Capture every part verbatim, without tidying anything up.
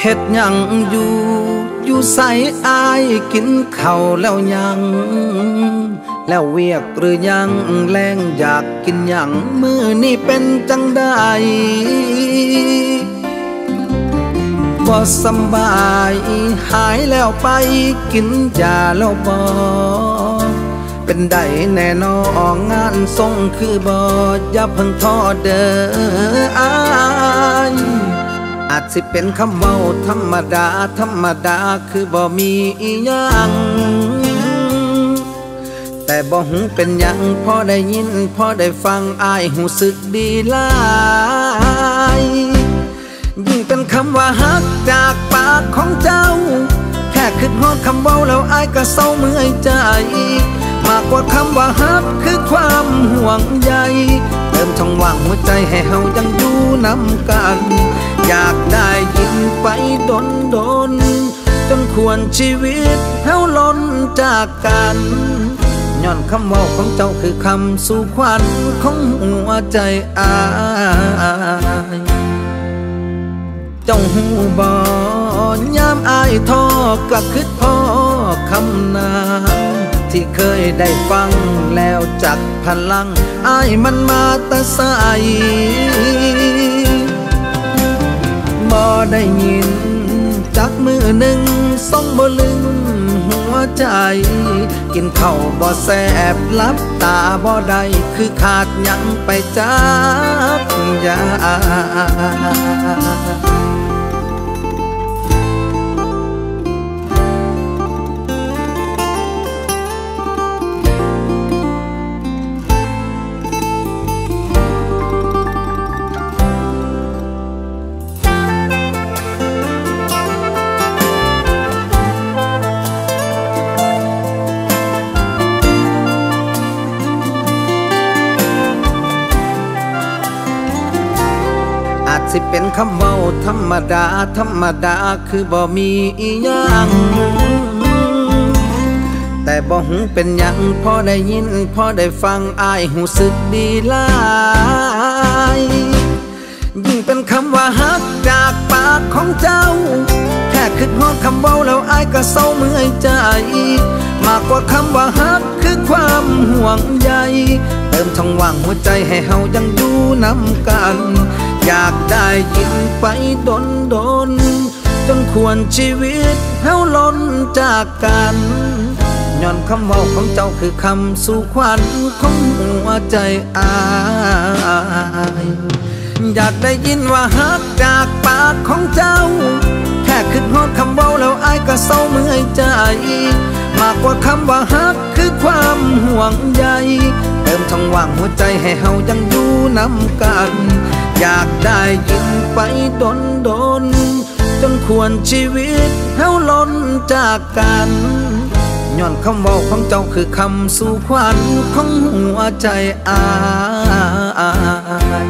ฮ็ดหยังอยู่อยู่ใส่อายกินข้าวแล้วยังแล้วเวียกหรือยังแรงอยากกินหยังมื้อนี้เป็นจังไดบ่สำบายหายแล้วไปกินยาแล้วบ่เป็นได้แน่นองานทรงคือบ่อย่าเพิ่งท้อเด้ออายอาจสิเป็นคำเว้าธรรมดาธรรมดาคือบ่มีอีหยังแต่บ่หูเป็นหยังพอได้ยินพอได้ฟังอายหูสึกดีหลายยิ่งเป็นคำว่าฮักจากปากของเจ้าแค่คิดฮอดคำเว้าแล้วอายก็เศร้าเมื่อยใจมากกว่าคำว่าฮักคือความห่วงใยเติมช่องว่างหัวใจให้เฮายังอยู่นำกันอยากได้ยินไปดนดนจนควรชีวิตเฮาล้นจากกันย้อนคำเว้าของเจ้าคือคำสู่ขวัญของหัวใจอายเจ้าหูบ่ยามอายท้อก็คิดพ่อคำนั้นที่เคยได้ฟังแล้วจักพลังอายมันมาแต่ไสบ่ได้ยินจักมือหนึ่งส่งบ่ลืมหัวใจกินข้าวบ่แซ่บลับตาบ่ได้คือขาดหยังไปจักอย่างสิเป็นคำเว้าธรรมดาธรรมดาคือบ่มีอีหยังแต่บ่หูเป็นหยังพอได้ยินพอได้ฟังอายหูสึกดีหลายยิ่งเป็นคำว่าฮักจากปากของเจ้าแค่คิดฮอดคำเว้าแล้วอายก็เศร้าเมื่อยใจมากกว่าคำว่าฮักคือความห่วงใยเติมช่องว่างหัวใจให้เฮายังอยู่นำกันอยากได้ยินไปดนดนจนควรชีวิตเฮาล้นจากกันย้อนคำเว้าของเจ้าคือคำสู่ขวัญของหัวใจอายอยากได้ยินว่าฮักจากปากของเจ้าแค่คิดฮอดคำเว้าแล้วอายก็เศร้าเมื่อยใจมากกว่าคำว่าฮักคือความห่วงใยเติมช่องว่างหัวใจให้เฮายังอยู่นำกันอยากได้ยินไปดนดนจนควรชีวิตเฮาล้นจากกันย้อนคำเว้าของเจ้าคือคำสู่ขวัญของหัวใจอาย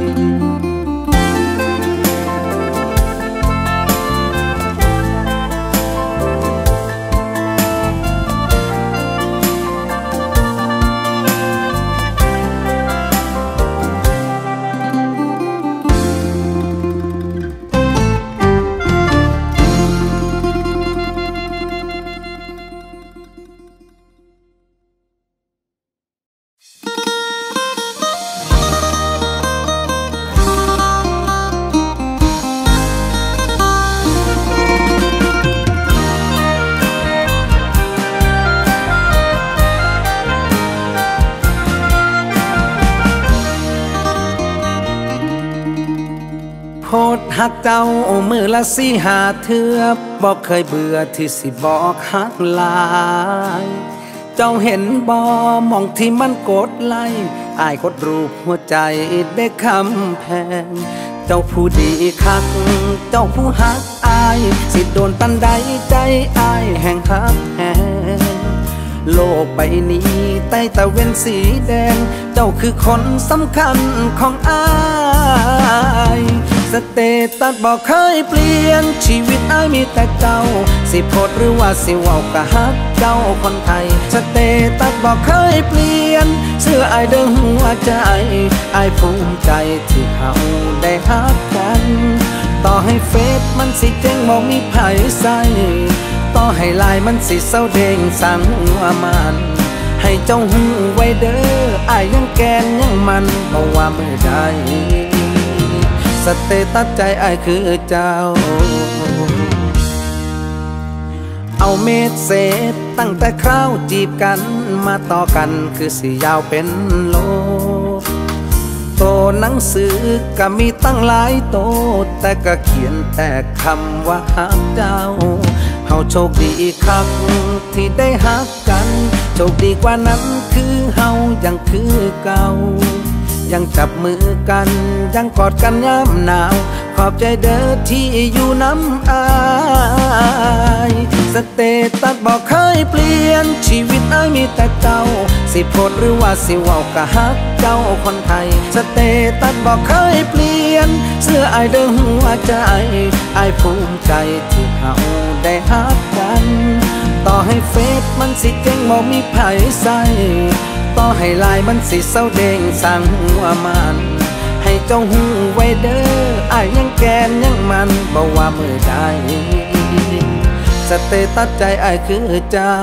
โพดหักเจ้ามือละสี่หาเทือบอกเคยเบื่อที่สิบอกหักลายเจ้าเห็นบ่มองที่มันกดไล่อายกดรูปหัวใจได้คำแพงเจ้าผู้ดีคักเจ้าผู้หักอายสิโดนปันใดใจอายแห่งหักแหงโลกใบนี้ใต้ตะเวนสีแดงเจ้าคือคนสำคัญของอายสเตตัสบอกเคยเปลี่ยนชีวิตอายมีแต่เจ้าสิโพดหรือว่าสิเว้ากะฮักเจ้าคนไทยสเตตัสบอกเคยเปลี่ยนเสื้ออายเดิมหัวใจอายภูมิใจที่เขาได้ฮักกันต่อให้เฟซมันสิเจ๊งบ่มีไผใส่ต่อให้ลายมันสิเศร้าเด้งสั่งหัวมันให้เจ้าหูไว้เด้ออ้ายยังแกนยังมันบ่ว่ามือใดสเตตัสใจอ้ายคือเจ้าเอาเมตรเศษตั้งแต่คราวจีบกันมาต่อกันคือสิยาวเป็นโลโตหนังสือก็มีตั้งหลายโตแต่ก็เขียนแต่คำว่าฮักเจ้าเฮาโชคดีอีกครั้งที่ได้ฮักกันโชคดีกว่านั้นคือเฮายังคือเก่ายังจับมือกันยังกอดกันยามหนาวขอบใจเด้อที่อยู่น้ำอายสเตตัสบอกเคยเปลี่ยนชีวิตอ้ายมีแต่เจ้าสิโพดหรือว่าสิเว้าก็ฮักเจ้าคนไทยสเตตัสบอกเคยเปลี่ยนเสื้ออ้ายเด้อหัวใจอ้ายภูมิใจที่เฮาได้ฮักกันต่อให้เฟซมันสิเจ๊งบ่มีไผใส่ต่อให้ลายมันสิเศร้าเด้งสั่งหัวมันให้เจ้าหูไว้เด้ออ้ายยังแกนยังมันบ่ว่ามือใดสเตตัสใจอ้ายคือเจ้า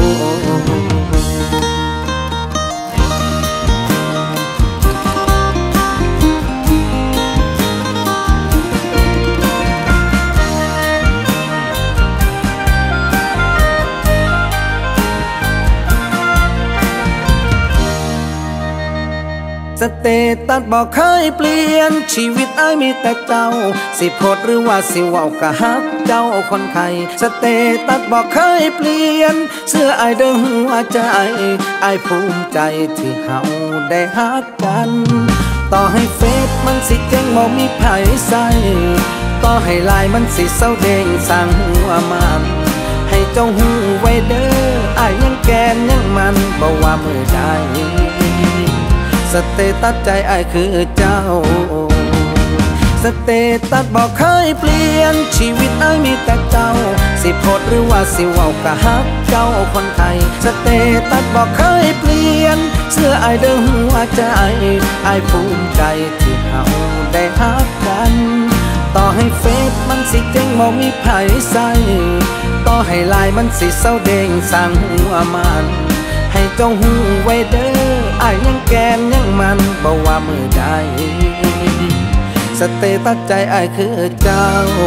สเตตัสบอกเคยเปลี่ยนชีวิตอ้ายมีแต่เจ้าสิโพดหรือว่าสิเว้าก็ฮักเจ้าคนไทยสเตตัสบอกเคยเปลี่ยนเสื้ออ้ายเด้อหัวใจอ้ายภูมิใจที่เฮาได้ฮักกันต่อให้เฟซมันสิเจ๊งบ่มีไผใส่ต่อให้ลายมันสิเศร้าเด้งสั่งหัวมันให้เจ้าหูไว้เด้ออ้ายยังแกนยังมันบ่ว่ามือใดสเตตัสใจอ้ายคือเจ้าสเตตัสบอกเคยเปลี่ยนชีวิตอ้ายมีแต่เจ้าสิโพดหรือว่าสิเว้าก็ฮักเจ้าคนไทยสเตตัสบอกเคยเปลี่ยนเสื้ออ้ายเด้อหัวใจอ้ายภูมิใจที่เฮาได้ฮักกันต่อให้เฟซมันสิเจ๊งบ่มีไผใส่ต่อให้ลายมันสิเศร้าเด้งสั่งหัวมันให้เจ้าหูไว้เด้ออ้ายยังแกนยังมันบ่ว่ามือใดสเตตัสใจอ้ายคือเจ้า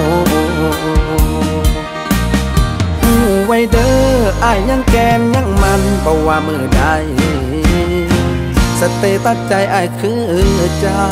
หูไว้เด้ออ้ายยังแกนยังมันบ่ว่ามือใดสเตตัสใจอ้ายคือเจ้า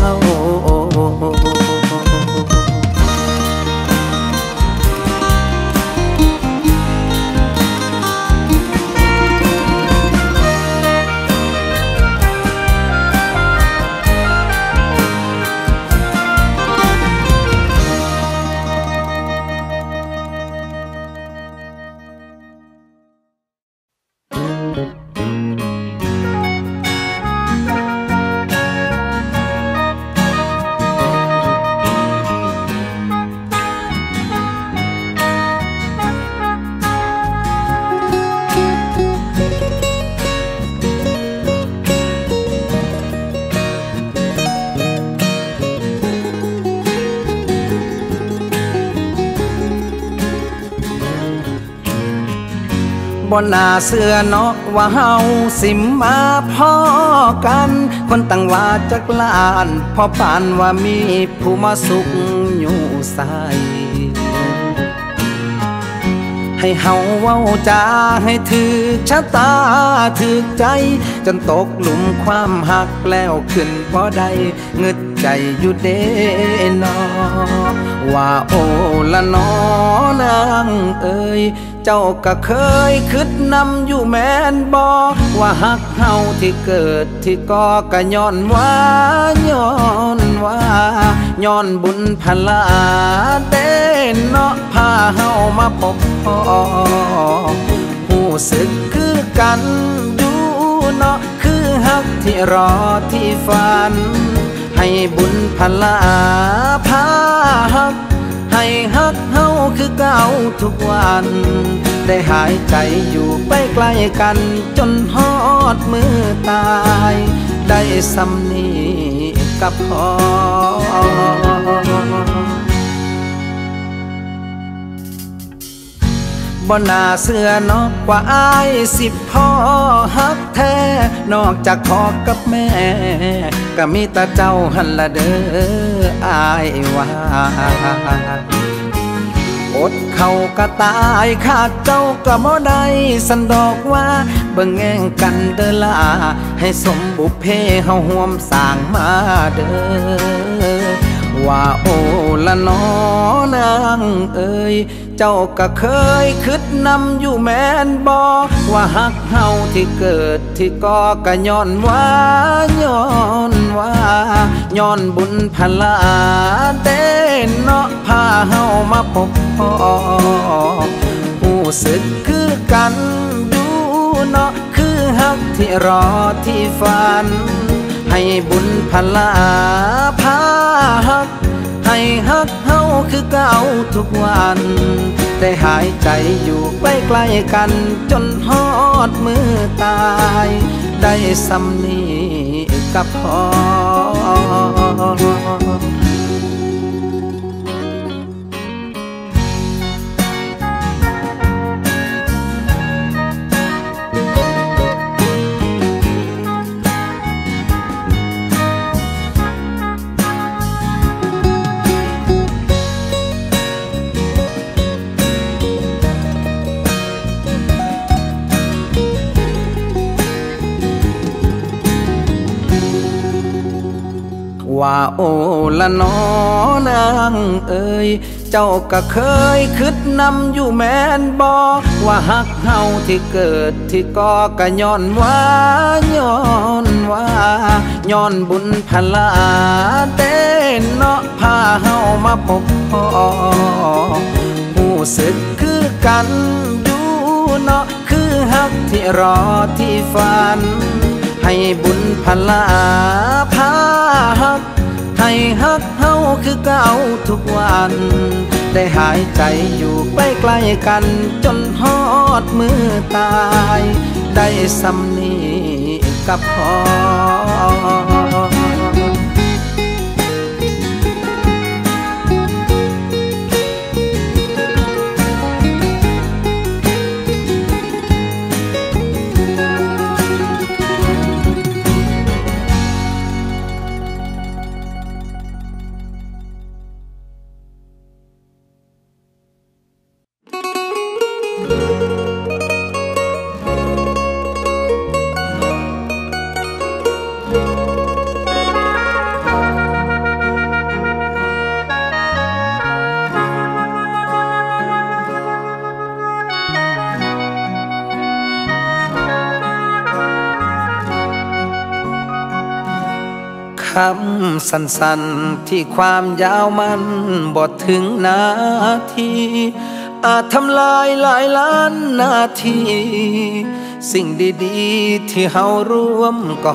บ่น่าเชื่อเนาะว่าเฮาสิมาพ้อกันคนตั้งว่าจักล้านพอปานว่ามีผู้มาสุขอยู่ใส่ให้เฮาเว้าจาให้ถึกชะตาถึกใจจนตกหลุมความหักแล้วขึ้นบ่ได้เงึดใจอยู่เด้นอว่าโอ้ละนอนางเอ้ยเจ้าก็เคยคิดนำอยู่แม่นบ่ว่าหักเฮาที่เกิดที่ก่อก็ย้อนว่าย้อนว่าย้อนบุญพลาเด้เนาะพาเฮามาพบพ่อผู้สึกคือกันอยู่เนาะคือหักที่รอที่ฝันให้บุญพลาพาหักให้ฮักเฮาคือเก่าทุกวันได้หายใจอยู่ไปใกล้กันจนฮอดมือตายได้สำนีกับพอบ่น่าเชื่อเนาะว่าอายสิพ่อฮักแท้นอกจากพ่อกับแม่ก็มีแต่เจ้าหันละเด้ออายว่าอดเขาก็ตายขาดเจ้าก็บ่ได้สันดอกว่าเบิ่งแง่งกันเด้อล่ะให้สมบุพเพเฮาร่วมสร้างมาเด้อว่าโอ้ละน้อนางเอ้ยเจ้าก็เคยคิดนำอยู่แม่นบ่ว่าฮักเฮาที่เกิดที่ก่อก็ย้อนว่าย้อนว่าย้อนบุญพลาเด้เนาะพาเฮามาพบพ่อรู้สึกคือกันอยู่เนาะคือฮักที่รอที่ฝันให้บุญพลาพาฮักให้ฮักเฮาคือเก่าทุกวันได้หายใจอยู่ใกล้ๆกันจนฮอดมือตายได้สำนีกับพ่อว่าโอ้ละน้อนางเอ้ยเจ้าก็เคยคิดนำอยู่แม่นบ่ว่าฮักเฮาที่เกิดที่ก่อก็ย้อนว่าย้อนว่าย้อนบุญพลาเด้เนาะพาเฮามาพบพ่อรู้สึกคือกันอยู่เนาะคือฮักที่รอที่ฝันให้บุญพลาพาฮักให้ฮักเฮาคือเก่าทุกวันได้หายใจอยู่ใกล้ๆกันจนฮอดมือตายได้สำนีกับพ่อคำสั้นๆที่ความยาวมันบ่ถึงนาทีอาจทำลายหลายล้านนาทีสิ่งดีๆที่เฮาร่วมก่อ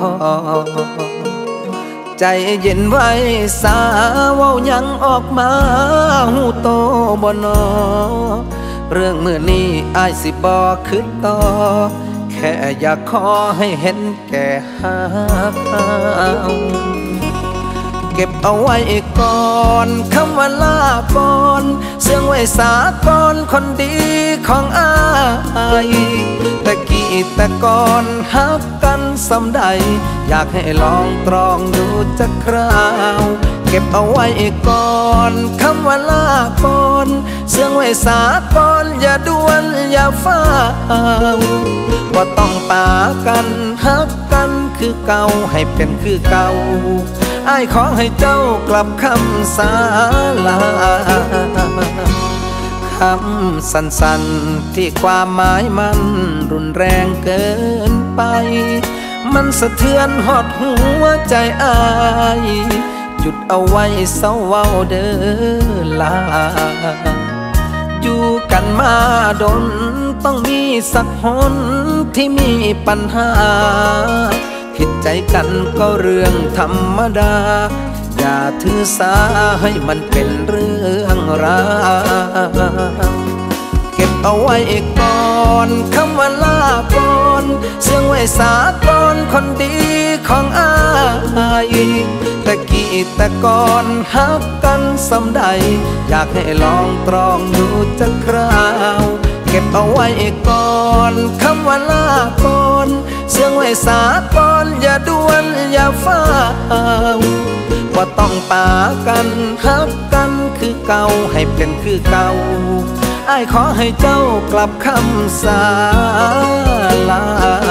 ใจเย็นไว้สาเว้ายังออกมาหูโตบ่นอเรื่องมื้อนี้อ้ายสิบ่คิดต่อแค่อยากขอให้เห็นแก่ฮักเก็บเอาไว้ก่อนคำว่าลาก่อนเสื่องไว้สาก่อนคนดีของอ้ายแต่กี่แต่ก่อนฮักกันสำใดอยากให้ลองตรองดูจักคราวเก็บเอาไว้ก่อนคำว่าลาก่อนเสื่องไว้สาก่อนอย่าด่วนอย่าฟ้าวบ่ต้องปากันฮักกันคือเก่าให้เป็นคือเก่าอ้ายขอให้เจ้ากลับคำสาลาคำสั้นๆที่ความหมายมันรุนแรงเกินไปมันสะเทือนหอดหัวใจอ้ายหยุดเอาไว้เศร้าเว้าเด้อลาอยู่กันมาดนต้องมีสักหนที่มีปัญหาผิดใจกันก็เรื่องธรรมดาอย่าถือสาให้มันเป็นเรื่องราวเก็บเอาไว้ก่อนคำว่าลาก่อนเสื่องไว้สาก่อนคนดีของอ้ายแต่กี่แต่ก่อนฮักกันสำใดอยากให้ลองตรองดูจักคราวเก็ก็บเอาไว้ก่อนคำว่าลาก่อนเสียงไว้สาก่อนอย่าด่วนอย่าฟ้าวว่าต้องปากันฮักกันคือเก่าให้เป็นคือเก่าอ้ายขอให้เจ้ากลับคำสาลา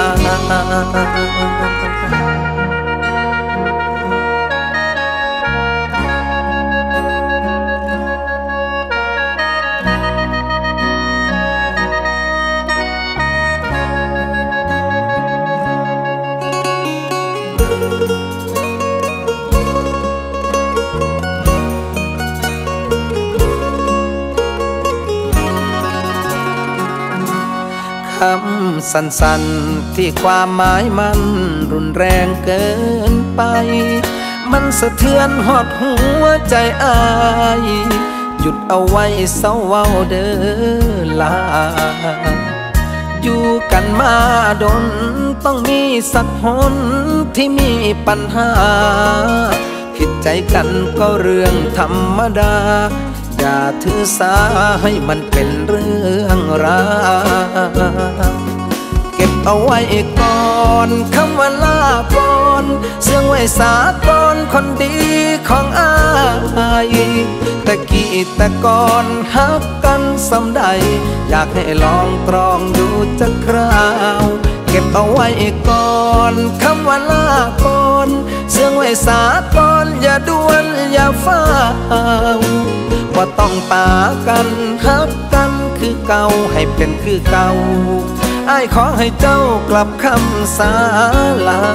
คำสั้นๆที่ความหมายมันรุนแรงเกินไปมันสะเทือนหอดหัวใจอายหยุดเอาไว้เศร้าเว้าเด้อลาอยู่กันมาดนต้องมีสักหนที่มีปัญหาผิดใจกันก็เรื่องธรรมดาอย่าถือสาให้มันเป็นเรื่องราวเก็บเอาไว้ก่อนคำว่าลาก่อนเสียงไว้สาก่อนคนดีของอายแต่กี้แต่ก่อนฮักกันสำใดอยากให้ลองตรองดูจักคราวเก็บเอาไว้ก่อนคำว่าลาก่อนเสียงไว้สาก่อนอย่าด่วนอย่าฟ้าวว่าต้องปากันฮักกันคือเก่าให้เป็นคือเก่าอ้ายขอให้เจ้ากลับคำสาลา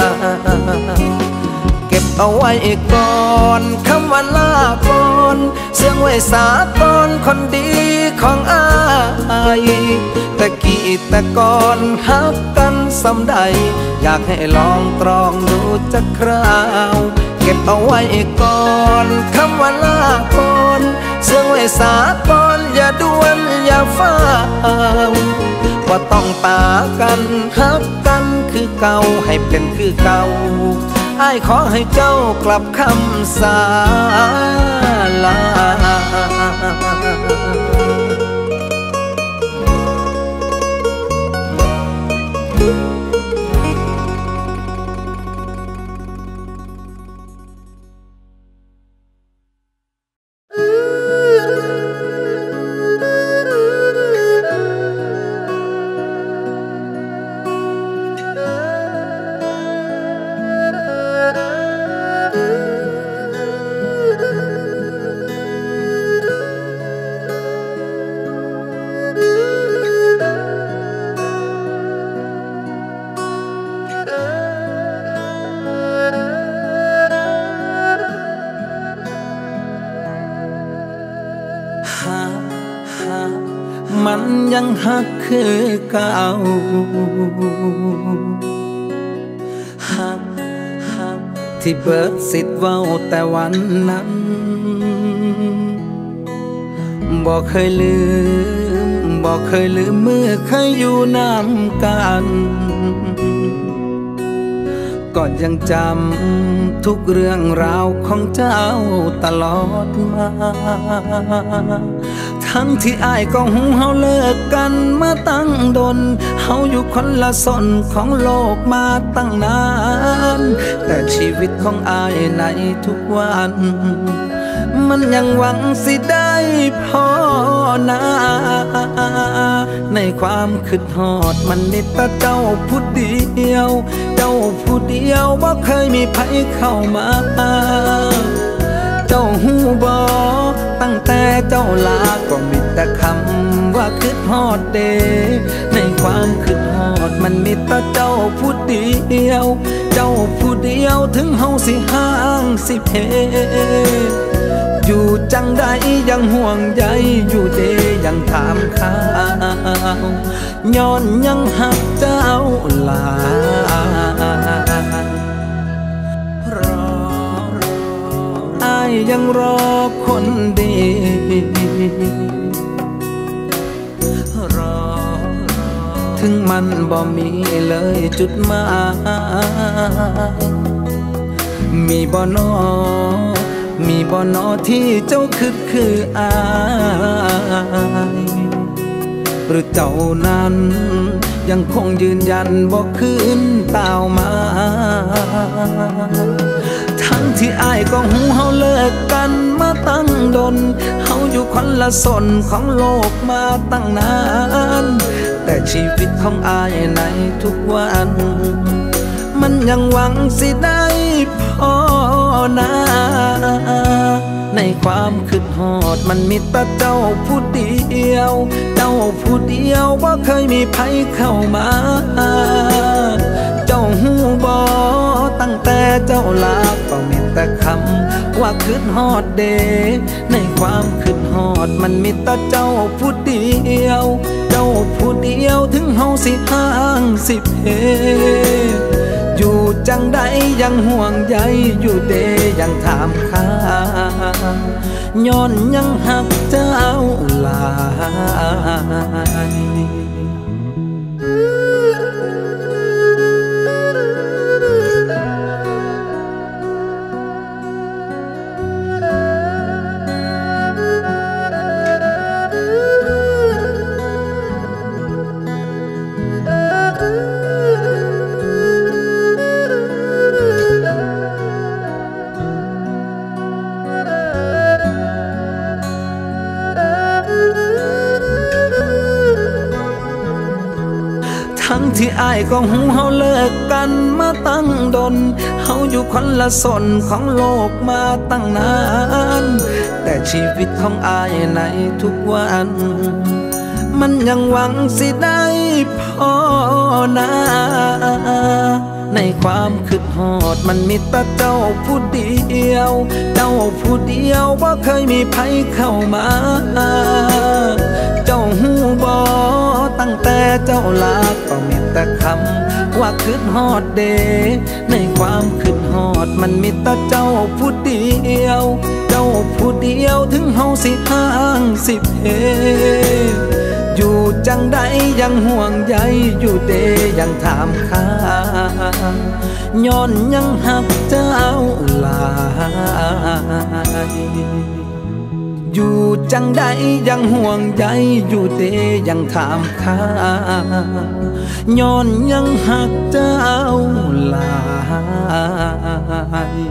เก็บเอาไว้ก่อนคำว่าลาก่อนเสียงไว้สาก่อนคนดีของอ้ายแต่กี้แต่ก่อนฮักกันสำใดอยากให้ลองตรองดูจักคราวเก็บเอาไว้ก่อนคำว่าลาก่อนเสียงไว้สาก่อนอย่าด่วนอย่าฟ้าวว่าต้องปากันฮักกันคือเก่าให้เป็นคือเก่าอ้ายขอให้เจ้ากลับคำสาลามันยังฮักคือเก่าฮักฮักที่เบิดสิทธิ์เว้าแต่วันนั้นบอกเคยลืมบอกเคยลืมเมื่อเคยอยู่น้ำกันก็ยังจำทุกเรื่องราวของเจ้าตลอดมาทั้งที่อ้ายก็หูเฮาเลิกกันมาตั้งดนเฮาอยู่คนละส่วนของโลกมาตั้งนานแต่ชีวิตของอ้ายในทุกวันมันยังหวังสิได้พอนาในความคิดฮอดมันนิดแต่เจ้าผู้เดียวเจ้าผู้เดียวบ่เคยมีไผเข้ามาเจ้าหูบ่ตั้งแต่เจ้าลาก็มีแต่คำว่าคิดฮอดเดในความคิดฮอดมันมีแต่เจ้าผู้เดียวเจ้าผู้เดียวถึงเฮาสิห่างสิเพอยู่จังใดยังห่วงใยอยู่เดยังถามข่าวย้อนยังหักเจ้าลารออ้ายยังรอคนดีรอถึงมันบ่มีเลยจุดหมายมีบ่นอมีบ่นอที่เจ้าคิดคืออายหรือเจ้านั้นยังคงยืนยันบอกคืนเต่ามาทั้งที่อ้ายก็หูเฮาเลิกกันมาตั้งดนเฮาอยู่คนละสนของโลกมาตั้งนานแต่ชีวิตของอ้ายในทุกวันมันยังหวังสิได้พอนาในความคิดฮอดมันมีแต่เจ้าผู้เดียวเจ้าผู้เดียวว่าเคยมีไผเข้ามาเจ้าหูบอตั้งแต่เจ้าลาก็มีแต่คำว่าคิดฮอดเดในความคิดฮอดมันมีแต่เจ้าผู้เดียวเจ้าผู้เดียวถึงเฮาสิห่างสิเพอยู่จังใดยังห่วงใยอยู่เดยังถามข้าย้อนยังหักเจ้าหลายทั้งที่อ้ายก็หูเฮาเลิกกันมาตั้งดนเฮาอยู่คนละสนของโลกมาตั้งนานแต่ชีวิตของอ้ายในทุกวันมันยังหวังสิได้พอนาในความคิดฮอดมันมีแต่เจ้าผู้เดียวเจ้าผู้เดียวว่าเคยมีไผเข้ามาเจ้าหูบอตั้งแต่เจ้าลาก็มีแต่คำว่าคิดฮอดเดในความคิดฮอดมันมีแต่เจ้าผู้เดียวเจ้าผู้เดียวถึงเฮาสิห่างสิเพอยู่จังใดยังห่วงใยอยู่เดยังถามข้าย้อนยังหักเจ้าหลายอยู่จังใดยังห่วงใยอยู่เดยังถามข้าย้อนยังหักเจ้าหลาย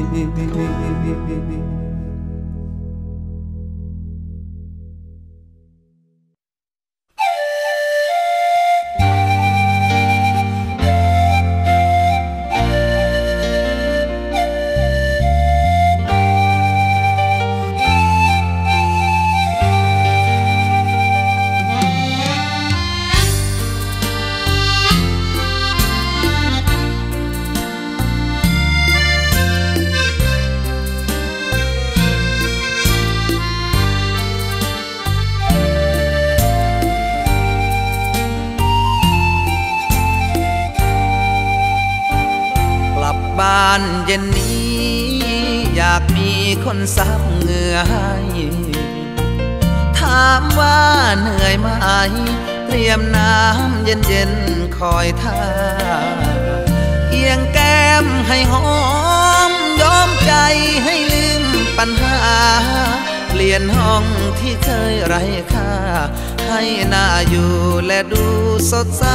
บ้านเย็นนี้อยากมีคนซับเหงื่อให้ถามว่าเหนื่อยไหมเตรียมน้ำเย็นๆคอยท่าเอียงแก้มให้หอมยอมใจให้ลืมปัญหาเปลี่ยนห้องที่เคยไร้ค่าให้น่าอยู่และดูสดใส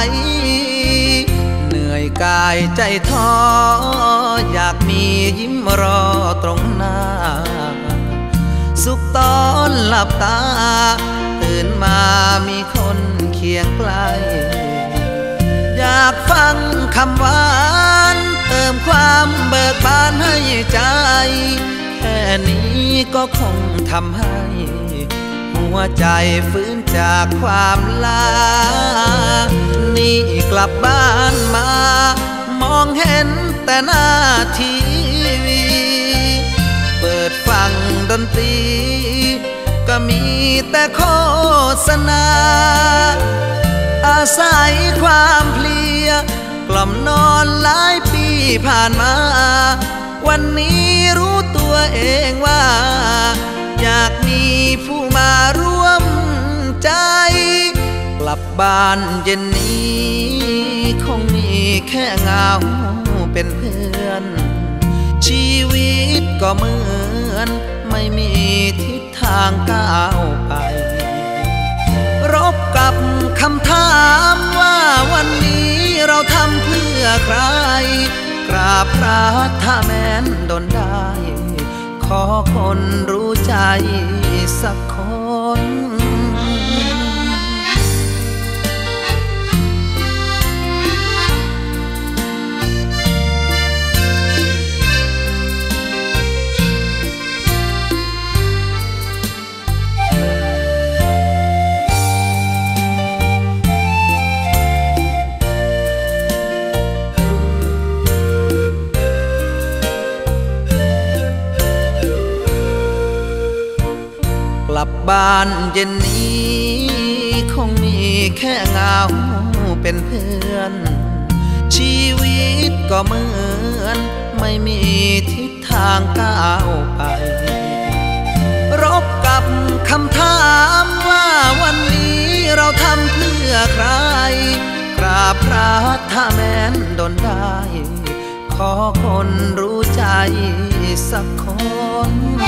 เหนื่อยกายใจท้ออยากมียิ้มรอตรงหน้าสุขตอนหลับตาตื่นมามีคนเคียงใกล้อยากฟังคำหวานเติมความเบิกบานให้ใจแค่นี้ก็คงทำให้หัวใจฟื้นจากความลานี่กลับบ้านมามองเห็นแต่หน้าทีวีเปิดฟังดนตรีก็มีแต่โฆษณาอาศัยความเพลียกล่อมนอนหลายปีผ่านมาวันนี้รู้ตัวเองว่าอยากมีผู้มาร่วมใจกลับบ้านเย็นนี้คงมีแค่เงาเป็นเพื่อนชีวิตก็เหมือนไม่มีทิศทางก้าวไปรบกกับคำถามว่าวันนี้เราทำเพื่อใครกราบพระถ้าแม้นดนได้ขอคนรู้ใจสักคนกลับบ้านเย็นนี้คงมีแค่เงาเป็นเพื่อนชีวิตก็เหมือนไม่มีทิศทางก้าวไปรบกับคำถามว่าวันนี้เราทำเพื่อใครกราบพระถ้าแม้นดนได้ขอคนรู้ใจสักคน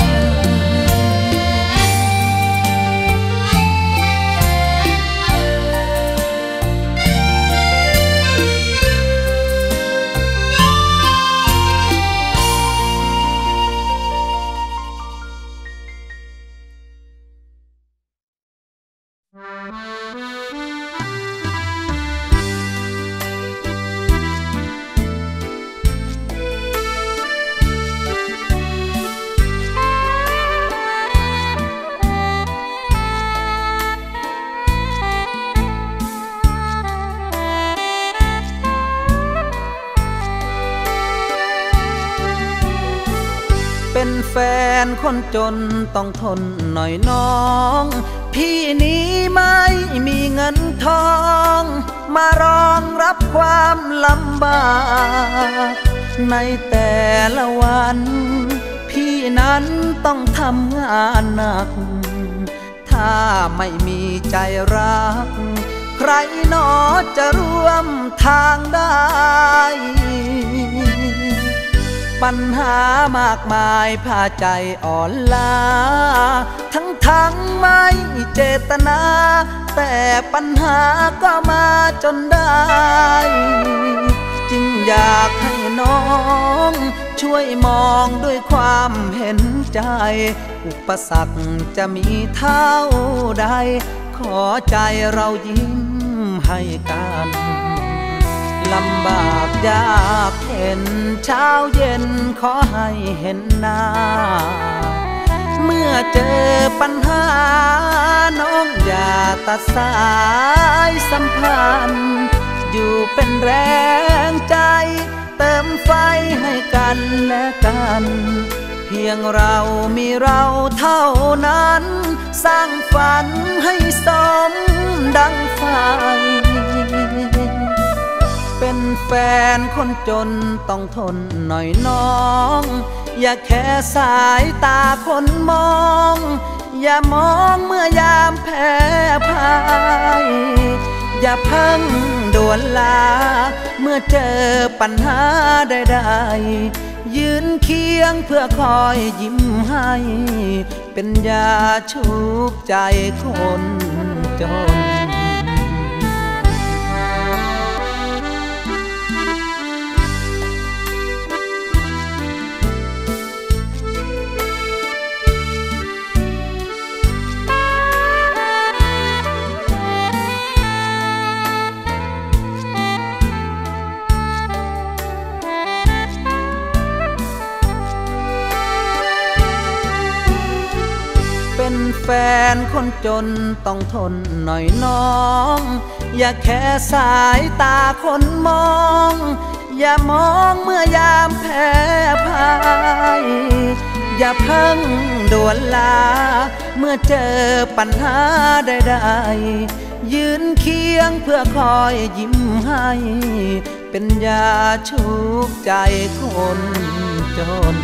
เป็นแฟนคนจนต้องทนหน่อยน้องพี่นี้ไม่มีเงินทองมารองรับความลำบากในแต่ละวันพี่นั้นต้องทำงานหนักถ้าไม่มีใจรักใครหนอจะร่วมทางได้ปัญหามากมายพาใจอ่อนล้าทั้งทั้งไม่เจตนาแต่ปัญหาก็มาจนได้จึงอยากให้น้องช่วยมองด้วยความเห็นใจอุปสรรคจะมีเท่าใดขอใจเรายิ้มให้กันลำบากยากเห็นเช้าเย็นขอให้เห็นหน้าเมื่อเจอปัญหาน้องอย่าตัดสายสัมพันธ์อยู่เป็นแรงใจเติมไฟให้กันและกันเพียงเรามีเราเท่านั้นสร้างฝันให้สมดังไฟเป็นแฟนคนจนต้องทนหน่อยน้องอย่าแค่สายตาคนมองอย่ามองเมื่อยามแพ้พ่ายอย่าเพิ่งด่วนลาเมื่อเจอปัญหาใดๆยืนเคียงเพื่อคอยยิ้มให้เป็นยาชุบใจคนจนเป็นแฟนคนจนต้องทนหน่อยน้องอย่าแค่สายตาคนมองอย่ามองเมื่อยามแพ้พ่ายอย่าเพิ่งด่วนลาเมื่อเจอปัญหาใดๆยืนเคียงเพื่อคอยยิ้มให้เป็นยาชุบใจคนจน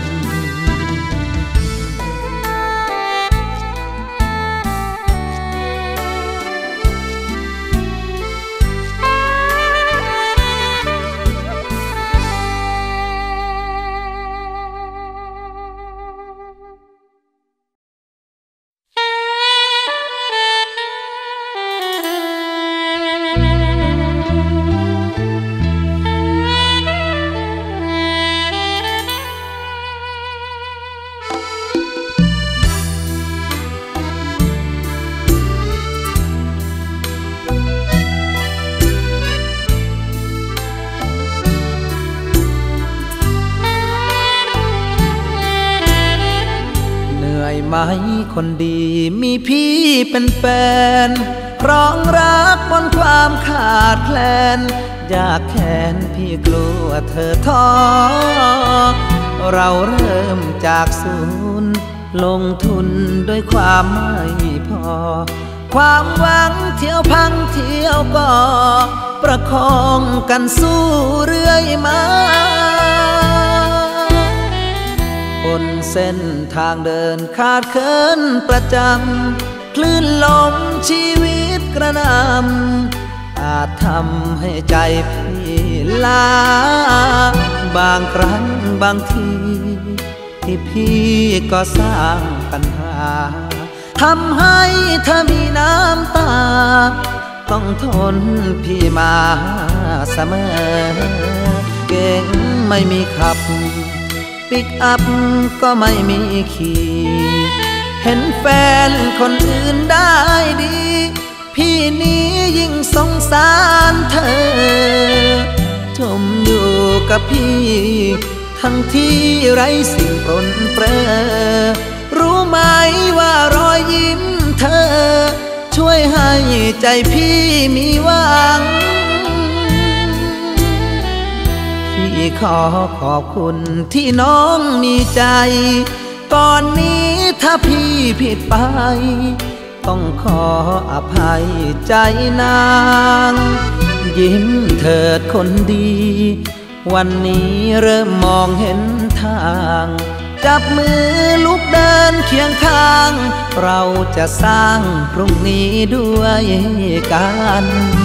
เไหมคนดีมีพี่เป็นแฟนครองรักบนความขาดแคลนอยากแค้นพี่กลัวเธอท้อเราเริ่มจากศูนย์ลงทุนด้วยความไม่พอความหวังเที่ยวพังเที่ยวก่อประคองกันสู้เรื่อยมาบนเส้นทางเดินขาดเคินประจำคลื่นลมชีวิตกระหน่ำอาจทำให้ใจพี่ล้าบางครั้งบางทีที่พี่ก็สร้างปัญหาทำให้เธอมีน้ำตาต้องทนพี่มาเสมอเก่งไม่มีขับปิกอัพก็ไม่มีขี่เห็นแฟนคนอื่นได้ดีพี่นี้ยิ่งสงสารเธอจมอยู่กับพี่ทั้งที่ไร้สิ่งปรนเปรอรู้ไหมว่ารอยยิ้มเธอช่วยให้ใจพี่มีหวังพี่ขอขอบคุณที่น้องมีใจก่อนนี้ถ้าพี่ผิดไปต้องขออภัยใจนางยิ้มเถิดคนดีวันนี้เริ่มมองเห็นทางจับมือลุกเดินเคียงข้างเราจะสร้างพรุ่งนี้ด้วยกัน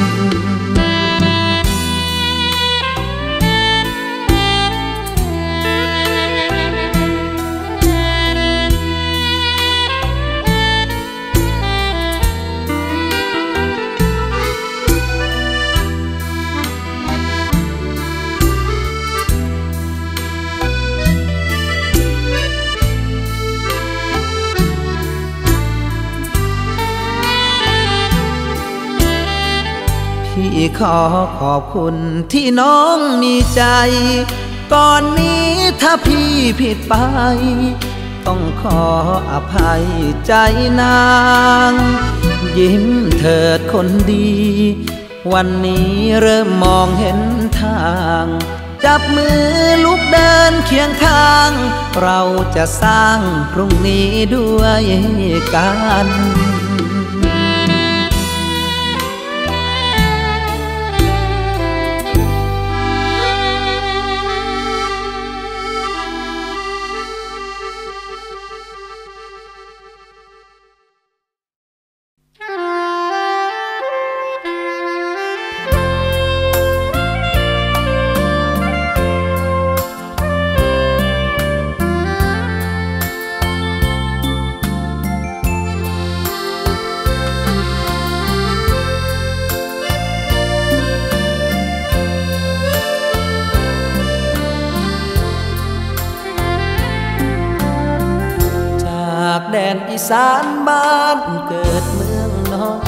พี่ขอขอบคุณที่น้องมีใจก่อนนี้ถ้าพี่ผิดไปต้องขออภัยใจนางยิ้มเถิดคนดีวันนี้เริ่มมองเห็นทางจับมือลุกเดินเคียงข้างเราจะสร้างพรุ่งนี้ด้วยกันแดนอีสานบ้านเกิดเมืองนอน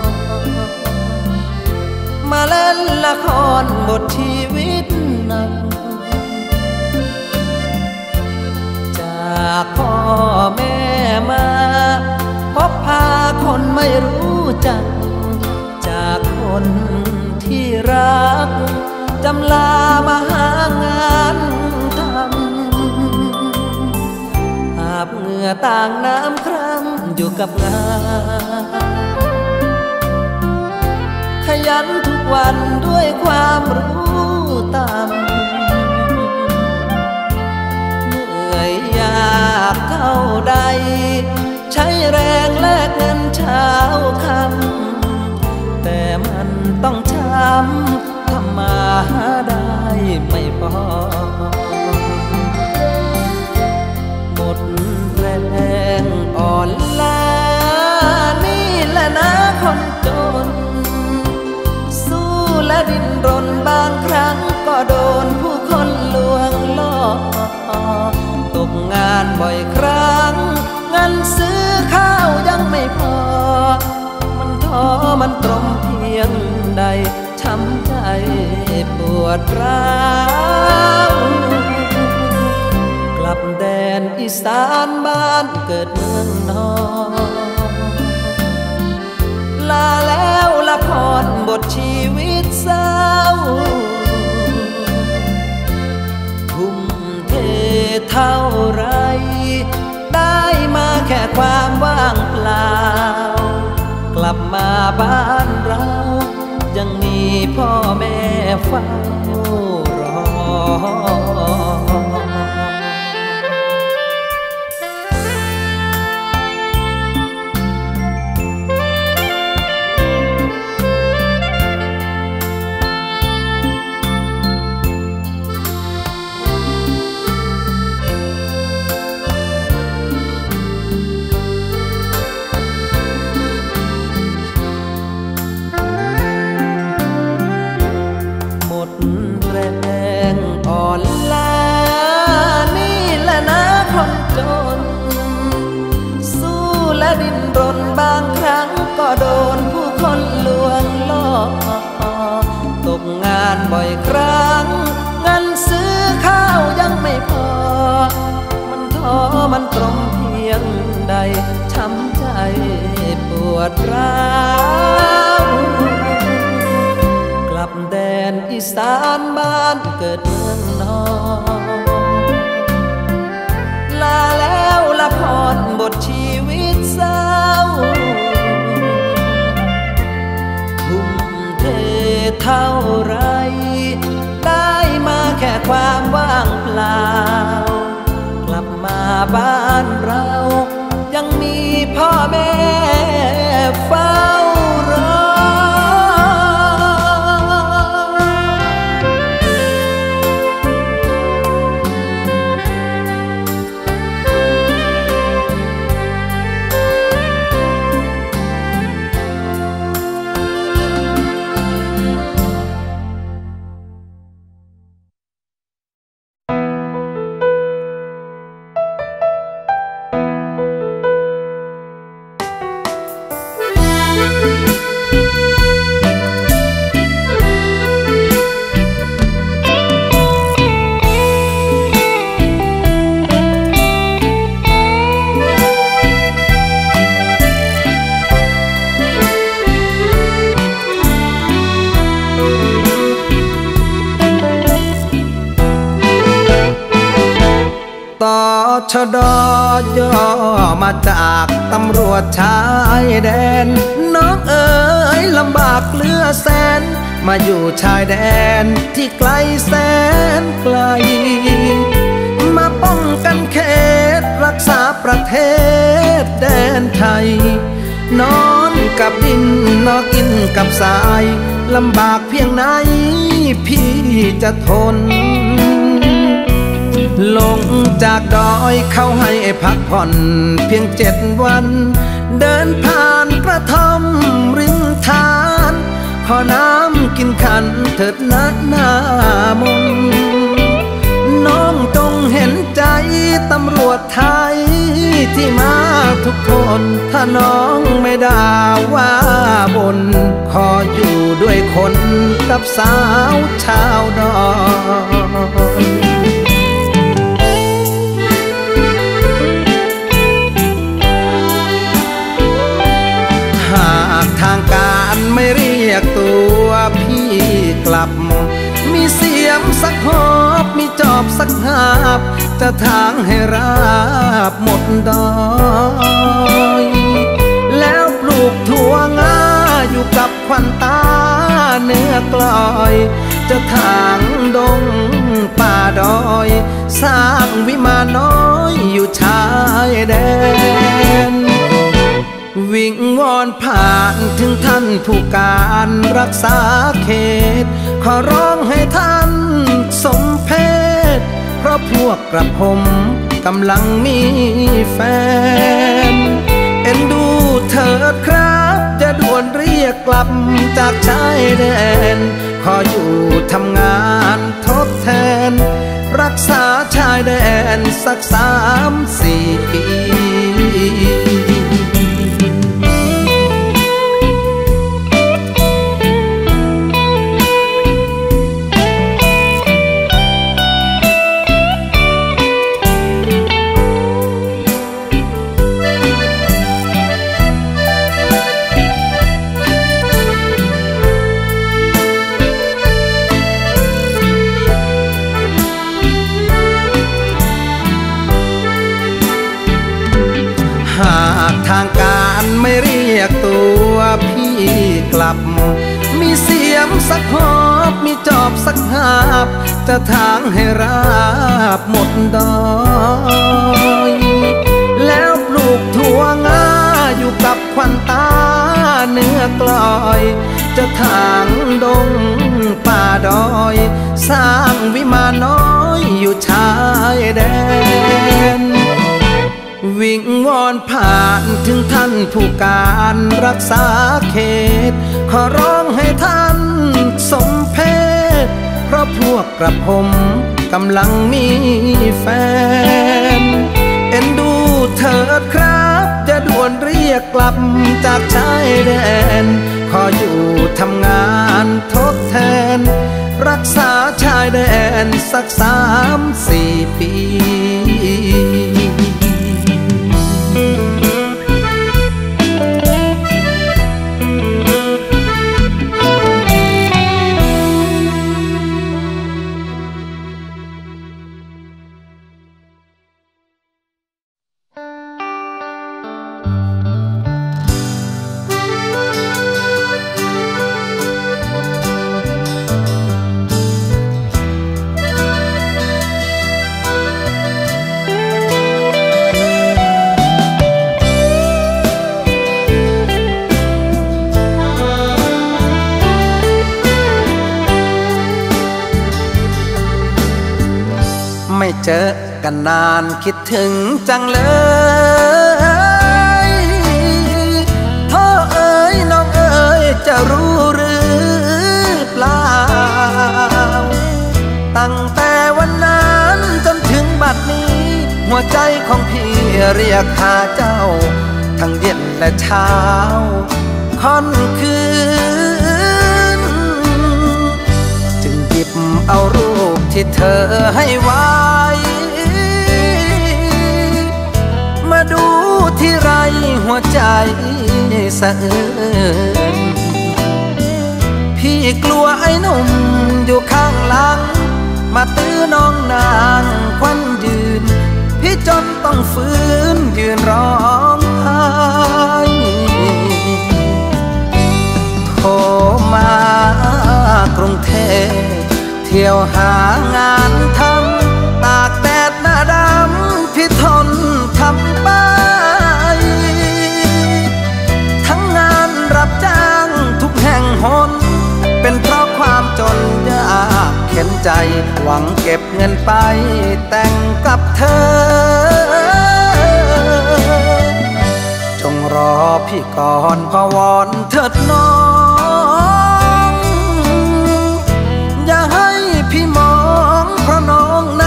มาเล่นละครบทชีวิตหนักจากพ่อแม่มาพบพาคนไม่รู้จักจากคนที่รักจำลามาหางานทำอาบเหงื่อต่างน้ำครั้งอยู่กับงานขยันทุกวันด้วยความรู้ตามเหนื่อยยากเท่าใดใช้แรงแลกเงินเช้าค่ำแต่มันต้องช้ำทำมาหาได้ไม่พอหมดแรงอ่อนล้านี่แหละนะคนจนสู้และดิ้นรนบางครั้งก็โดนผู้คนลวงล่อตกงานบ่อยครั้งเงินซื้อข้าวยังไม่พอมันท้อมันตรมเพียงใดช้ำใจปวดร้าวกลับลับแดนอีสานบ้านเกิดเมืองนอนลาแล้วละครบทชีวิตเศร้าทุ่มเทเท่าไรได้มาแค่ความว่างเปล่ากลับมาบ้านเรายังมีพ่อแม่เฝ้ารอดิ้นรนบางครั้งก็โดนผู้คนลวงล่อตกงานบ่อยครั้งเงินซื้อข้าวยังไม่พอมันท้อมันตรมเพียงใดช้ำใจปวดร้าวกลับแดนอีสานบ้านเกิดเมืองนอนลาแล้วละครบทชีวิตเศร้าทุ่มเทเท่าไรได้มาแค่ความว่างเปล่ากลับมาบ้านเรายังมีพ่อแม่เฝ้ารอชดย่อมาจากตำรวจชายแดนน้องเอ๋ยลำบากเหลือแสนมาอยู่ชายแดนที่ไกลแสนไกลมาป้องกันเขตรักษาประเทศแดนไทยนอนกับดินนอนกินกับทรายลำบากเพียงไหนพี่จะทนลงจากดอยเข้าให้พักผ่อนเพียงเจ็ดวันเดินผ่านกระท่อมริมทานขอน้ำกินขันเถิดนะหน้ามนน้องจงเห็นใจตำรวจไทยที่มาทุกคนถ้าน้องไม่ด่าว่าบนขออยู่ด้วยคนกับสาวชาวดอยหากทางการไม่เรียกตัวพี่กลับมีเสียมสักหอบมีจอบสักหาบจะทางให้ราบหมดดอยแล้วปลูกถั่วงาอยู่กับควันตาเนื้อกลอยจะทางดงป่าดอยสร้างวิมานน้อยอยู่ชายแดนวิงวอนผ่านถึงท่านผู้การรักษาเขตขอร้องให้ท่านสมเพชเพราะพวกกระผมกำลังมีแฟนเอ็นดูเถิดครับจะด่วนเรียกกลับจากชายแดนขออยู่ทำงานทดแทนรักษาชายแดนสักสามสี่ปีทางการไม่เรียกตัวพี่กลับมีเสียมสักหอบมีจอบสักหาบจะทางให้ราบหมดดอยแล้วปลูกถั่วงาอยู่กับควันตาเนื้อกลอยจะทางดงป่าดอยสร้างวิมานน้อยอยู่ชายแดนวิงวอนผ่านถึงท่านผู้การรักษาเขตขอร้องให้ท่านสมเพชเพราะพวกกระผมกำลังมีแฟนเอ็นดูเถิดครับจะด่วนเรียกกลับจากชายแดนขออยู่ทำงานทดแทนรักษาชายแดนสักสามสี่ปีไม่เจอกันนานคิดถึงจังเลยพ่อเอ๋ยน้องเอ๋ยจะรู้หรือเปล่าตั้งแต่วันนั้นจนถึงบัดนี้หัวใจของพี่เรียกหาเจ้าทั้งเย็นและเช้าค่ำคืนจึงหยิบเอารูปที่เธอให้ไว้มาดูที่ไรหัวใจสะอื้นพี่กลัวไอ้หนุ่มอยู่ข้างหลังมาตื้อน้องนางควันยืนพี่จนต้องฟื้นยืนร้องไห้โทรมากรุงเทพเที่ยวหางานทำตากแดดหน้าดำพี่ทนทำไปทั้งงานรับจ้างทุกแห่งหนเป็นเพราะความจนยากเข็นใจหวังเก็บเงินไปแต่งกับเธอจงรอพี่ก่อนพะวอนเถิดน้องอย่าให้พี่มองเพราะน้องนะ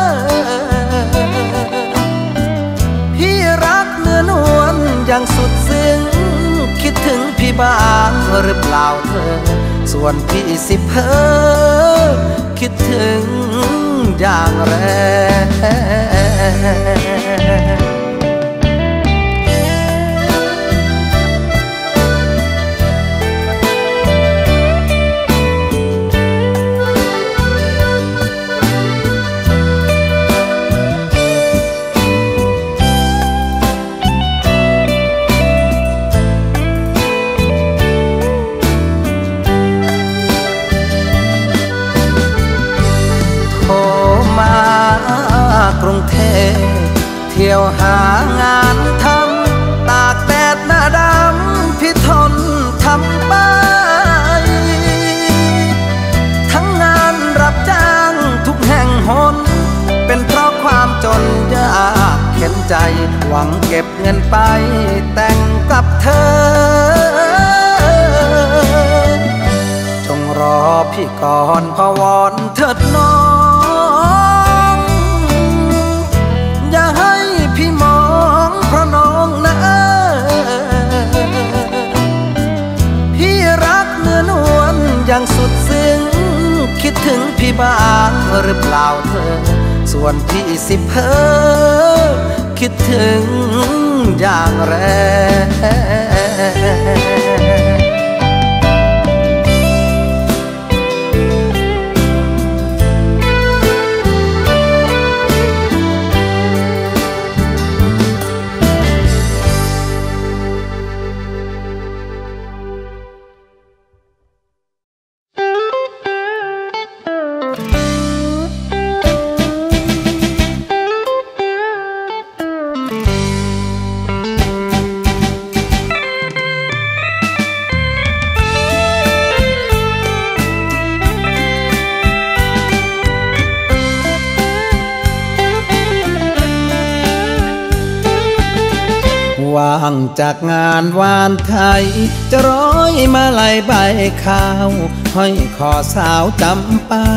พี่รักเนื้อนวลอย่างสุดซึ้งคิดถึงพี่บ้างหรือเปล่าเธอส่วนพี่สิเพ้อคิดถึงอย่างแรงกรุงเทพเที่ยวหางานทำตากแดดหน้าดำพี่ทนทำไปทั้งงานรับจ้างทุกแห่งหนเป็นเพราะความจนยากเข็นใจหวังเก็บเงินไปแต่งกับเธอจงรอพี่ก่อนพะวอนเถิดน้องอย่าให้พี่มองเพราะน้องนะพี่รักเนื้อนวลอย่างสุดซึ้งคิดถึงพี่บ้างหรือเปล่าเธอส่วนพี่สิเพ้อคิดถึงอย่างแรงว่างจากงานวานไทยจะร้อยมาลายใบข้าวห้อยคอสาวจำปา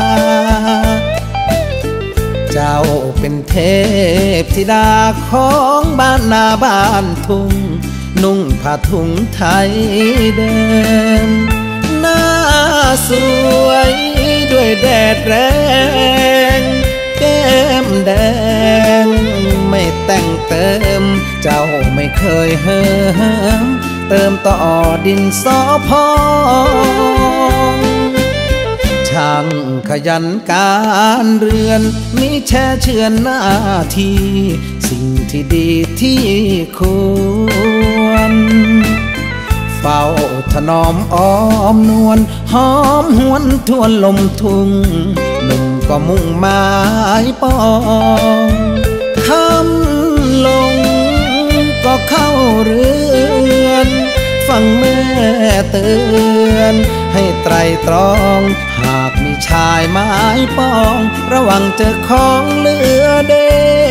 เจ้าเป็นเทพธิดาของบ้านนาบ้านทุ่งนุ่งผ้าถุงไทยเดิมหน้าสวยด้วยแดดแรงแก้มแดงไม่แต่งเติมเจ้าไม่เคยเหิมเติมต่อดินสอพองช่างขยันการเรือนมีแช่เชือนหน้าที่สิ่งที่ดีที่ควรเฝ้าถนอมอ้อมนวลหอมหวนทวนลมทุ่งหนุ่มก็มุ่งหมายปองคำลงก็เข้าเรือนฟังแม่เตือนให้ไตรตรองหากมีชายไม้ปองระวังเจอของเหลือเด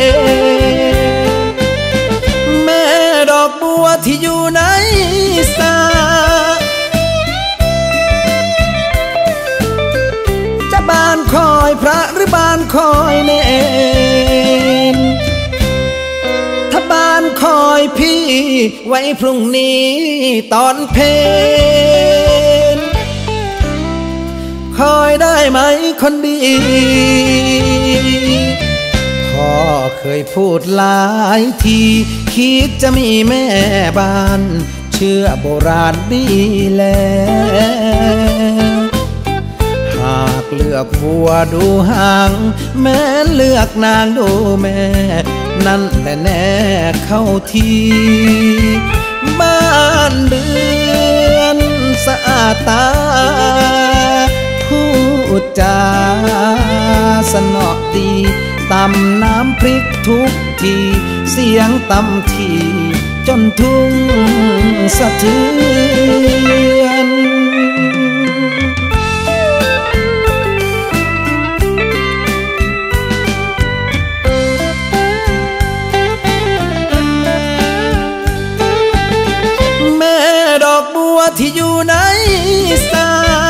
แม่ดอกบัวที่อยู่ในสาจะบานคอยพระหรือบานคอยเนรถ้าบานคอยพี่ไว้พรุ่งนี้ตอนเพลนคอยได้ไหมคนดีพ่อเคยพูดหลายทีคิดจะมีแม่บ้านเชื่อโบราณดีแล้วหากเลือกวัวดูหางแม้เลือกนางดูแม่นั่นแหละแน่เข้าทีบ้านเรือนสะอาดตาพูดจาสนอดีตำน้ำพริกทุกทีเสียงตำทีจนทุ่งสะเทือนแม่ดอกบัวที่อยู่ในสา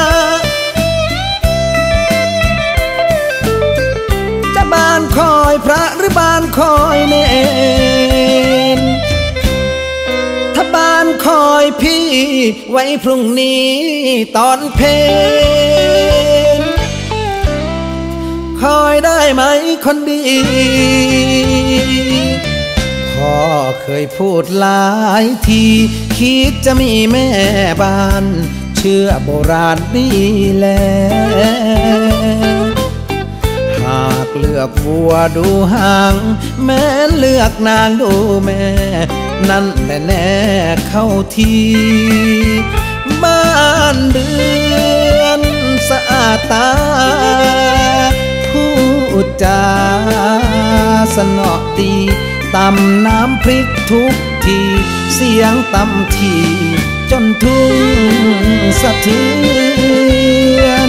บานคอยพระหรือบานคอยเนรถ้าบานคอยพี่ไว้พรุ่งนี้ตอนเพลนคอยได้ไหมคนดีพ่อเคยพูดหลายทีคิดจะมีแม่บ้านเชื่อโบราณดีแล้วหากเลือกวัวดูหางแม้เลือกนางดูแม่นั่นแหละแน่เข้าทีบ้านเรือนสะอาดตาพูดจาสนอดีตำน้ำพริกทุกทีเสียงตำทีจนทุ่งสะเทือน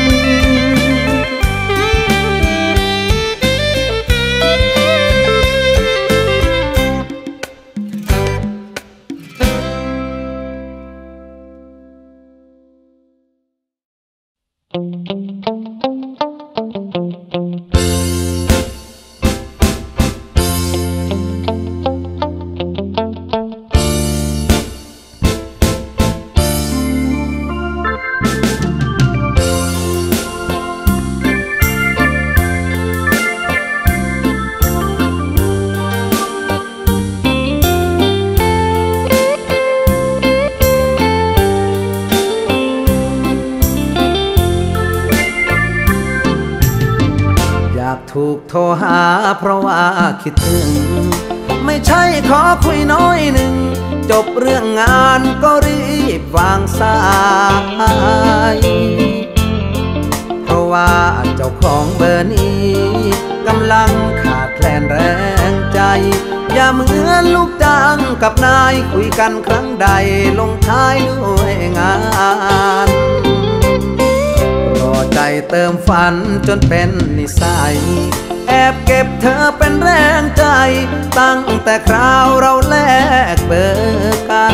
ถูกโทรหาเพราะว่าคิดถึงไม่ใช่ขอคุยน้อยหนึ่งจบเรื่องงานก็รีบวางสายเพราะว่าเจ้าของเบอร์นี้กำลังขาดแคลนแรงใจอย่าเหมือนลูกจ้างกับนายคุยกันครั้งใดลงท้ายด้วยงานรอใจเติมฝันจนเป็นนิสัยแอบเก็บเธอเป็นแรงใจตั้งแต่คราวเราแลกเบอร์กัน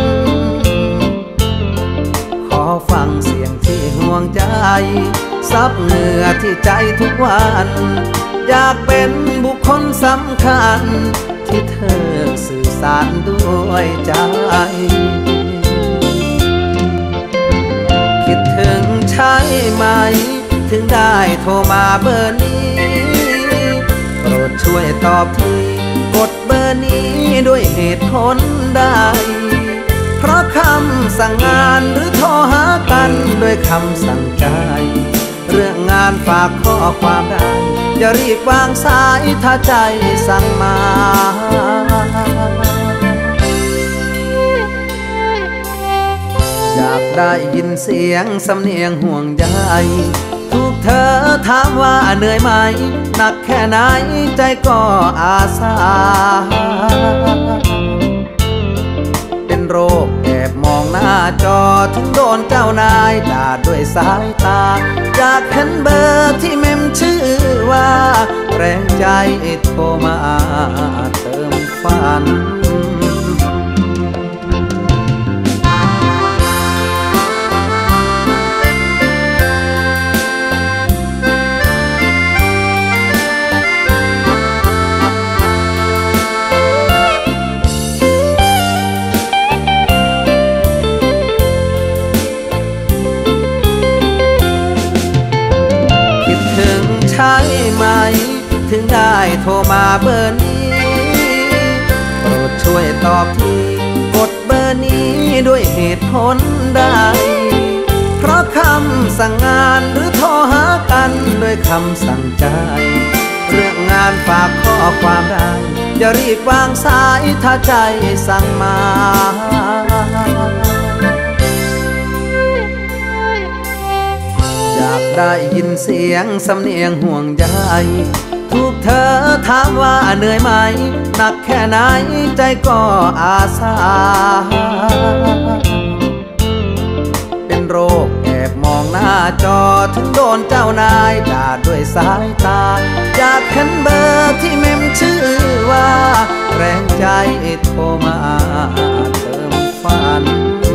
ขอฟังเสียงที่ห่วงใจซับเหงื่อที่ใจทุกวันอยากเป็นบุคคลสำคัญที่เธอสื่อสารด้วยใจคิดถึงใช่ไหมถึงได้โทรมาเบอร์นี้โปรดช่วยตอบทีกดเบอร์นี้ด้วยเหตุผลใดเพราะคำสั่งงานหรือโทรหากันด้วยคำสั่งใจเรื่องงานฝากข้อความได้อย่ารีบวางสายถ้าใจสั่งมาอยากได้ยินเสียงสำเนียงห่วงใยทุกเธอถามว่าเหนื่อยไหมหนักแค่ไหนใจก็อาสาเป็นโรคแอบมองหน้าจอถึงโดนเจ้านายด่าด้วยสายตาอยากเห็นเบอร์ที่เมมชื่อว่าแรงใจโทรมาเติมฝันใช่ไหมถึงได้โทรมาเบอร์นี้โปรดช่วยตอบทีกดเบอร์นี้ด้วยเหตุผลใดเพราะคำสั่งงานหรือโทรหากันด้วยคำสั่งใจเรื่องงานฝากข้อความได้อย่ารีบวางสายถ้าใจสั่งมาอยากได้ยินเสียงสำเนียงห่วงใยทุกเธอถามว่าเหนื่อยไหมหนักแค่ไหนใจก็อาสาเป็นโรคแอบมองหน้าจอถึงโดนเจ้านายด่าด้วยสายตาอยากเห็นเบอร์ที่เมมชื่อว่าแรงใจโทรมาเติมฝัน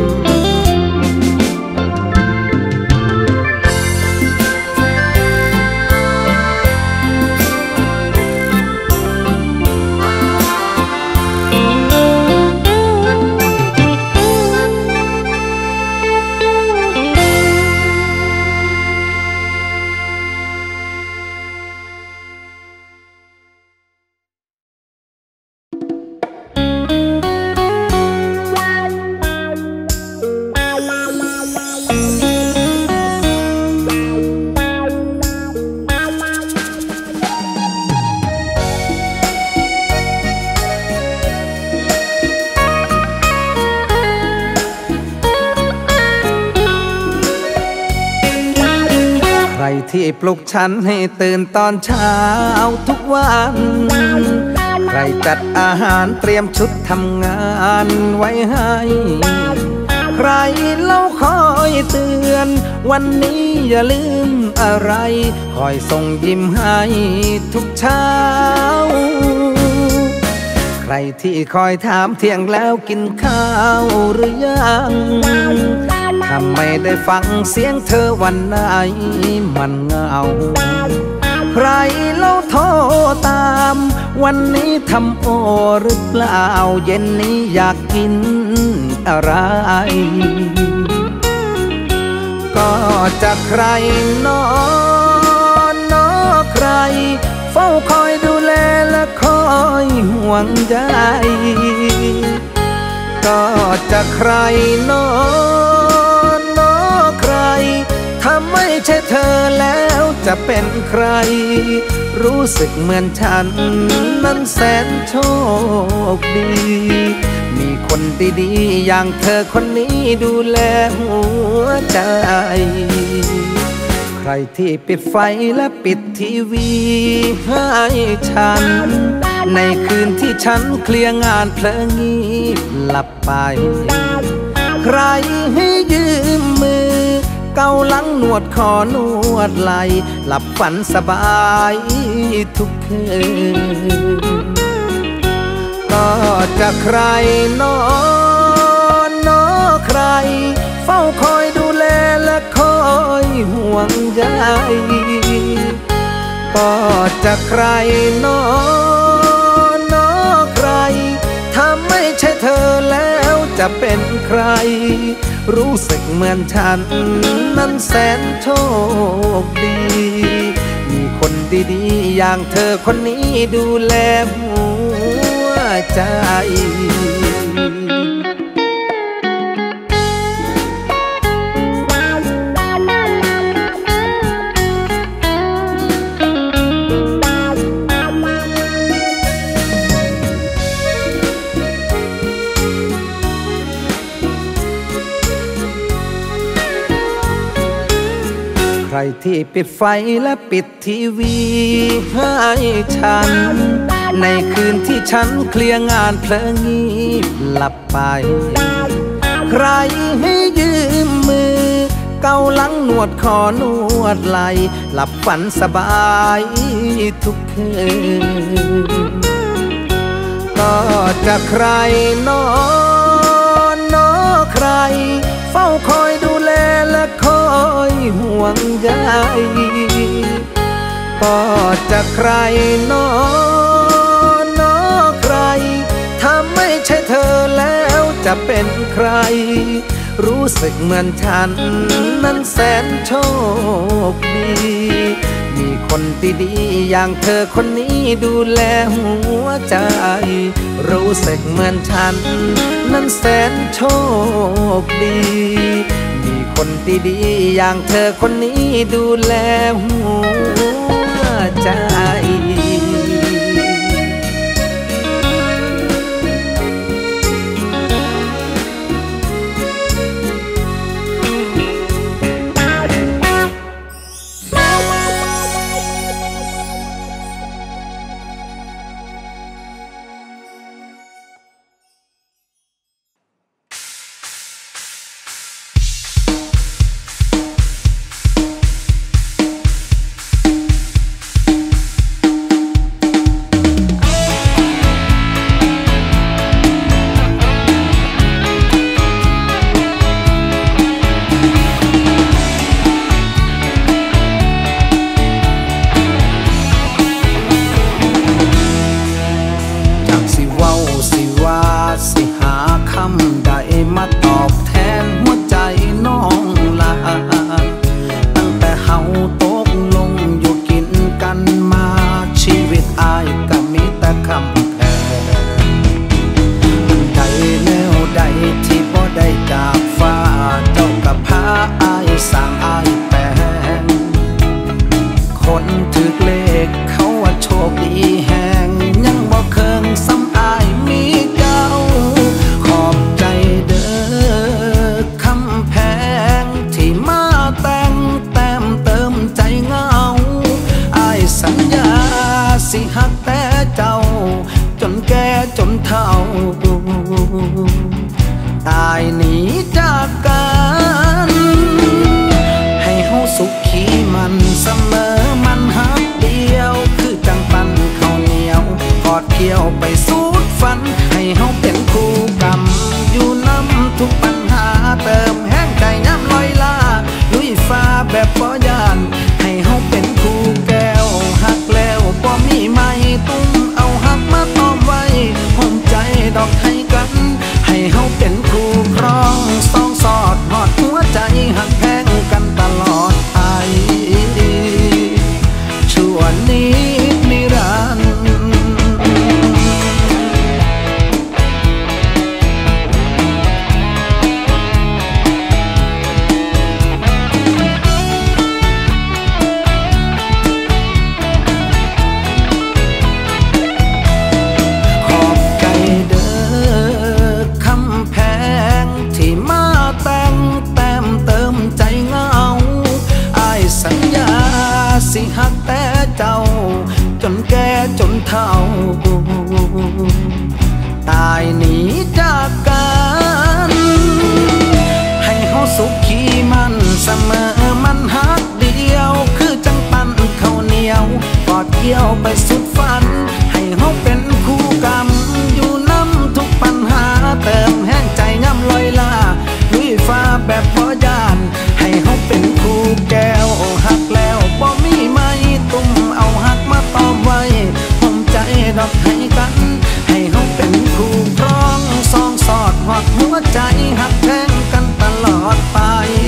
ที่ปลุกฉันให้ตื่นตอนเช้าทุกวันใครจัดอาหารเตรียมชุดทำงานไว้ให้ใครเล่าคอยเตือนวันนี้อย่าลืมอะไรคอยส่งยิ้มให้ทุกเช้าใครที่คอยถามเที่ยงแล้วกินข้าวหรือยังถ้าไม่ได้ฟังเสียงเธอวันไหนมันเหงาใครเล่าโทรตามวันนี้ทำโอหรือเปล่าเย็นนี้อยากกินอะไรก็จะใครนอนนอใครเฝ้าคอยดูแลและคอยห่วงใยก็จะใครนอนนอใครถ้าไม่ใช่เธอแล้วจะเป็นใครรู้สึกเหมือนฉันนั้นแสนโชคดีมีคนดีๆอย่างเธอคนนี้ดูแลหัวใจใครที่ปิดไฟและปิดทีวีให้ฉันในคืนที่ฉันเคลียร์งานเพลิงงีบหลับไปใครให้ยืมมือเกาหลังนวดคอนวดไหล่หลับฝันสบายทุกคืนก็จะใครนอนนอใครเฝ้าคอยดูแลและคอยห่วงใยก็จะใครนอนนอใครถ้าไม่ใช่เธอแล้วจะเป็นใครรู้สึกเหมือนฉันนั้นแสนโชคดีมีคนดีๆอย่างเธอคนนี้ดูแลหัวใจใครที่ปิดไฟและปิดทีวีให้ฉันในคืนที่ฉันเคลียร์งานเพลิงงีบหลับไปใครให้ยืมมือเกาหลังนวดคอนวดไหล่หลับฝันสบายทุกคืนก็จะใครนอนนอใครเฝ้าคอยดูแลและคอยห่วงใยก็จะใครนอนนอใครถ้าไม่ใช่เธอแล้วจะเป็นใครรู้สึกเหมือนฉันนั้นแสนโชคดีมีคนดีๆอย่างเธอคนนี้ดูแลหัวใจรู้สึกเหมือนฉันนั้นแสนโชคดีมีคนดีๆอย่างเธอคนนี้ดูแลหัวใจตายหนีจากกันให้เฮาสุขีมันเสมอมันหักเดียวคือจังปันข้าวเหนียวกอดเกี่ยวไปสูดฝันให้เฮาเป็นคู่กรรมอยู่นำทุกปัญหาเติมแห้งใจย้ำลอยลาลุยฟ้าแบบบ่ยานให้เฮาเป็นคู่แก้วหักแล้วบ่มีไม้ตุ้มเอาหักมาตอมไว้ห่มใจดอกให้กันให้เฮาเป็นคู่ครองสองสอดหอดหัวใจหักแพงกันตลอดไปชั่วนิดนิรันดร์ขอบใจเด้อคำแพงที่มาแต่งแต้มเติมใจเงาอ้ายสัญญาสิหักแต่เจ้าจนแก่จนเฒ่าตายหนีจากกันให้เฮาสุขีมันเสมอมันหักเดียวคือจังปันข้าวเหนียวกอดเกี่ยวไปสุดฝันให้เฮาเป็นคู่กรรมอยู่นำทุกใจหักแท้งกันตลอดไป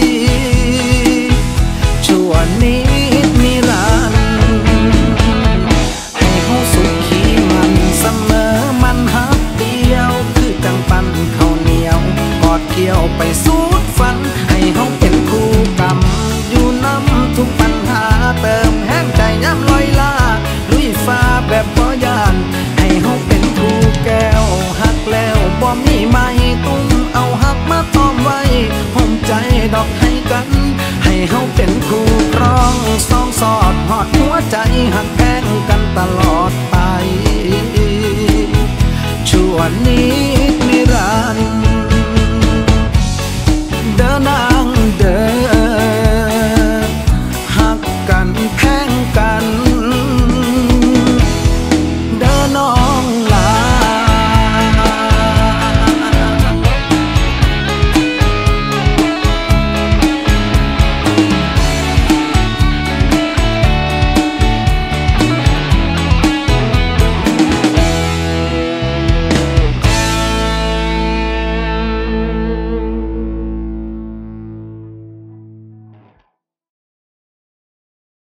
ชั่วนิดนิรันดร์ให้เฮาสุขีมันเสมอมันหักเดียวคือจังปันข้าวเหนียวกอดเกี่ยวไปสุดฝันให้เฮาเป็นคู่กรรมอยู่น้ำทุกปัญหาเติมแห้งใจย้ำลอยลาลุยฟ้าแบบบ่ยานให้เฮาเป็นคู่แก้วหักแล้วบ่มีไม้ตุ้มเอาหักมาต้อมไว้ห่มใจดอกให้กันให้เฮาเป็นคู่ครองสองสอดหอดหัวใจหักแท้งกันตลอดไปชั่วนี้